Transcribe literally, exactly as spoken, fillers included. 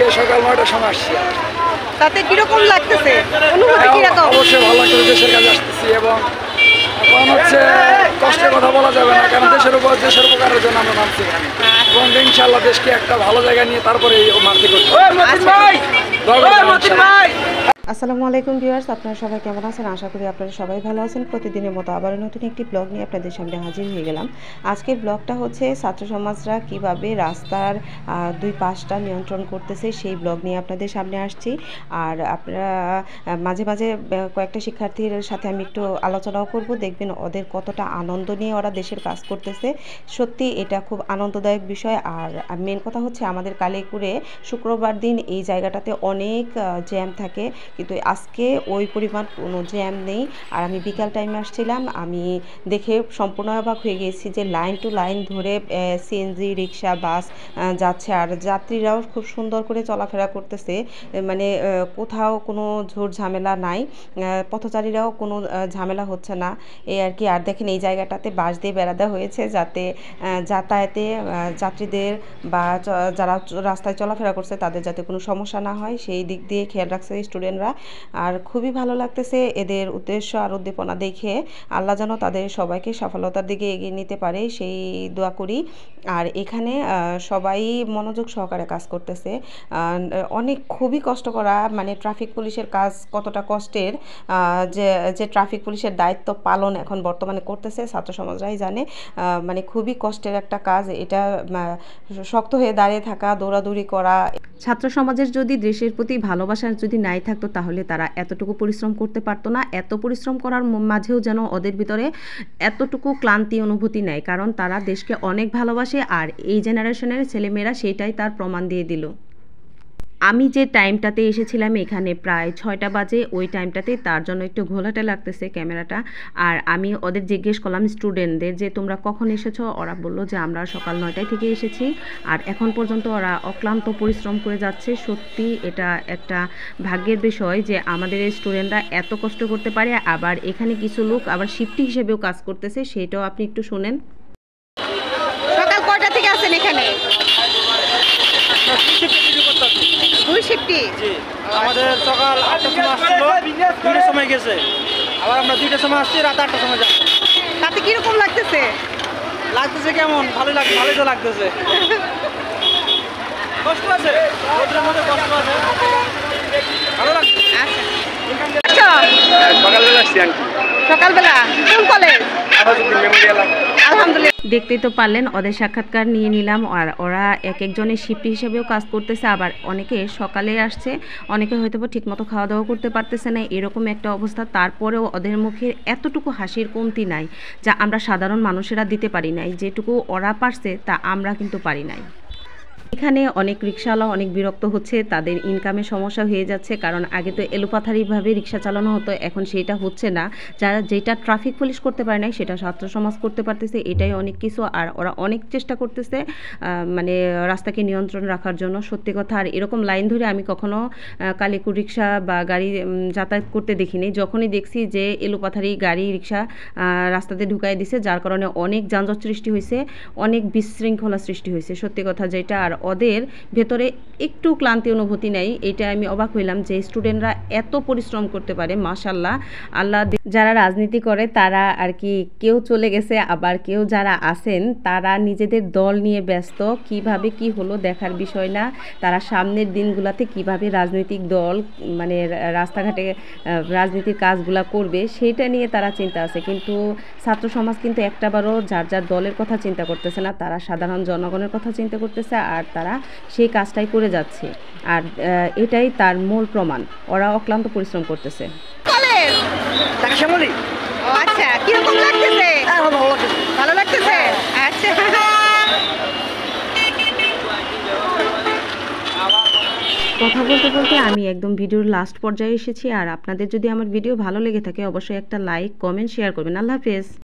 সকাল নয়টার সময় আসছি। তাতে কিরকম লাগতেছে, অনুভূতি কিরকম? অবশ্যই ভালো লাগতেছে, দেশের কাজে আসতেছি এবং এখন হচ্ছে কষ্টের কথা বলা যাবে না, কারণ দেশের উপর দেশের উপকারের জন্য আমরা নামছি এখানে এবং ইনশাআল্লাহ দেশকে একটা ভালো জায়গায় নিয়ে তারপরে এই মারতে করতে। আসসালামু আলাইকুম ভিউয়ার্স, আপনারা সবাই কেমন আছেন? আশা করি আপনারা সবাই ভালো আছেন। প্রতিদিনের মতো আবার নতুন একটি ব্লগ নিয়ে আপনাদের সামনে হাজির হয়ে গেলাম। আজকের ব্লগটা হচ্ছে ছাত্র সমাজরা কিভাবে রাস্তার দুই পাশটা নিয়ন্ত্রণ করতেছে সেই ব্লগ নিয়ে আপনাদের সামনে আসছি। আর আপনারা মাঝে মাঝে কয়েকটা শিক্ষার্থীর সাথে আমি একটু আলোচনাও করব, দেখবেন ওদের কতটা আনন্দ নিয়ে ওরা দেশের কাজ করতেছে। সত্যি এটা খুব আনন্দদায়ক বিষয়। আর মেন কথা হচ্ছে আমাদের কালিয়াকৈরে শুক্রবার দিন এই জায়গাটাতে অনেক জ্যাম থাকে, কিন্তু আজকে ওই পরিমাণ কোনো জ্যাম নেই। আর আমি বিকাল টাইমে আসছিলাম, আমি দেখে সম্পূর্ণ অবাক হয়ে গেছি যে লাইন টু লাইন ধরে সিএনজি, রিক্সা, বাস যাচ্ছে আর যাত্রীরাও খুব সুন্দর করে চলাফেরা করতেছে, মানে কোথাও কোনো ঝোর ঝামেলা নাই, পথচারীরাও কোনো ঝামেলা হচ্ছে না এই আর কি। আর দেখেন এই জায়গাটাতে বাঁশ দিয়ে বেড়া দেওয়া হয়েছে যাতে যাতায়াতে যাত্রীদের বা যারা রাস্তায় চলাফেরা করছে তাদের যাতে কোনো সমস্যা না হয় সেই দিক দিয়ে খেয়াল রাখছে স্টুডেন্টরা। আর খুবই ভালো লাগতেছে এদের উদ্দেশ্য আর উদ্দীপনা দেখে। আল্লাহ যেন তাদের সবাইকে সফলতার দিকে এগিয়ে নিতে পারে সেই দোয়া করি। আর এখানে সবাই মনোযোগ সহকারে কাজ করতেছে, অনেক খুবই কষ্ট করা, মানে ট্রাফিক পুলিশের কাজ কতটা কষ্টের, যে যে ট্রাফিক পুলিশের দায়িত্ব পালন এখন বর্তমানে করতেছে ছাত্র সমাজরাই জানে, মানে খুবই কষ্টের একটা কাজ এটা। শক্ত হয়ে দাঁড়িয়ে থাকা, দৌড়াদৌড়ি করা। ছাত্র সমাজের যদি দেশের প্রতি ভালোবাসা যদি নাই থাকতো তাহলে তারা এতটুকু পরিশ্রম করতে পারতো না। এত পরিশ্রম করার মাঝেও যেন ওদের ভিতরে এতটুকু ক্লান্তি অনুভূতি নেই, কারণ তারা দেশকে অনেক ভালোবাসে। আর এই জেনারেশনের ছেলেমেয়েরা সেটাই তার প্রমাণ দিয়ে দিল। আমি যে টাইমটাতে এসেছিলাম এখানে প্রায় ছয়টা বাজে, ওই টাইমটাতে তার জন্য একটু ঘোলাটে লাগতেছে ক্যামেরাটা। আর আমি ওদের জিজ্ঞেস করলাম স্টুডেন্টদের যে তোমরা কখন এসেছো, ওরা বললো যে আমরা সকাল নয়টায় থেকে এসেছি আর এখন পর্যন্ত ওরা অক্লান্ত পরিশ্রম করে যাচ্ছে। সত্যি এটা একটা ভাগ্যের বিষয় যে আমাদের এই স্টুডেন্টরা এত কষ্ট করতে পারে। আবার এখানে কিছু লোক আবার শিফটি হিসেবেও কাজ করতেছে, সেটাও আপনি একটু শুনেন। সকাল কয়টা থেকে আছেন এখানে? দুই শিফটি। জি, আমাদের সকাল আটটার সময় আসছিল, দুইটার সময় গেছে, আবার আমরা দুইটার সময় আসছি, রাত আটটার সময় যাচ্ছি। তাতে কিরকম লাগতেছে? লাগতেছে কেমন? ভালোই লাগ ভালোই তো লাগতেছে। কষ্ট আছে, রোদের মধ্যে কষ্ট আছে, ভালো লাগছে। আচ্ছা, সকালবেলা আসছি। সকালবেলা কোন কলেজ? মেমোরিয়াল। আলহামদুলিল্লাহ। দেখতেই তো পারলেন ওদের সাক্ষাৎকার নিয়ে নিলাম। আর ওরা এক একজনের শিফট হিসেবেও কাজ করতেছে, আবার অনেকে সকালে আসছে, অনেকে হয়তো ঠিকমতো খাওয়া দাওয়া করতে পারতেছে না, এরকম একটা অবস্থা। তারপরেও ওদের মুখে এতটুকু হাসির কমতি নাই যা আমরা সাধারণ মানুষেরা দিতে পারি নাই। যেটুকু ওরা পারছে তা আমরা কিন্তু পারি নাই। এখানে অনেক রিক্সাওয়ালা অনেক বিরক্ত হচ্ছে, তাদের ইনকামের সমস্যা হয়ে যাচ্ছে, কারণ আগে তো এলোপাথারিভাবে রিক্সা চালানো হতো, এখন সেটা হচ্ছে না। যারা যেটা ট্রাফিক পুলিশ করতে পারে না সেটা ছাত্র সমাজ করতে পারতেছে, এটাই অনেক কিছু। আর ওরা অনেক চেষ্টা করতেছে মানে রাস্তাকে নিয়ন্ত্রণ রাখার জন্য, সত্যি কথা। আর এরকম লাইন ধরে আমি কখনো কালিয়াকৈর রিক্সা বা গাড়ি যাতায়াত করতে দেখিনি। যখনই দেখছি যে এলোপাথারি গাড়ি রিক্সা রাস্তাতে ঢুকাই দিছে, যার কারণে অনেক যানজট সৃষ্টি হয়েছে, অনেক বিশৃঙ্খলা সৃষ্টি হয়েছে, সত্যি কথা যেটা। আর ওদের ভেতরে একটু ক্লান্তি অনুভূতি নেই, এটা আমি অবাক হইলাম যে স্টুডেন্টরা এত পরিশ্রম করতে পারে। মাশাআল্লাহ। আল্লাহ। যারা রাজনীতি করে তারা আর কি কেউ চলে গেছে, আবার কেউ যারা আছেন তারা নিজেদের দল নিয়ে ব্যস্ত, কিভাবে কি হলো দেখার বিষয় না। তারা সামনের দিনগুলোতে কিভাবে রাজনৈতিক দল মানে রাস্তাঘাটে রাজনীতির কাজগুলা করবে সেইটা নিয়ে তারা চিন্তা আছে, কিন্তু ছাত্র সমাজ কিন্তু একটাবারও যার যার দলের কথা চিন্তা করতেছে না, তারা সাধারণ জনগণের কথা চিন্তা করতেছে আর তারা সেই কাজটাই করে যাচ্ছে। আর এটাই তার মূল প্রমাণ, ওরা অক্লান্ত পরিশ্রম করতেছে। কলেজ শ্যামলী। ও আচ্ছা, কিরকম লাগতেছে? ভালো লাগছে। ভালো লাগতেছে। আচ্ছা, কথা বলতে বলতে আমি একদম ভিডিওর লাস্ট পর্যায়ে এসেছি। আর আপনাদের যদি আমার ভিডিও ভালো লেগে থাকে অবশ্যই একটা লাইক, কমেন্ট, শেয়ার করবেন। আল্লাহ হাফেজ।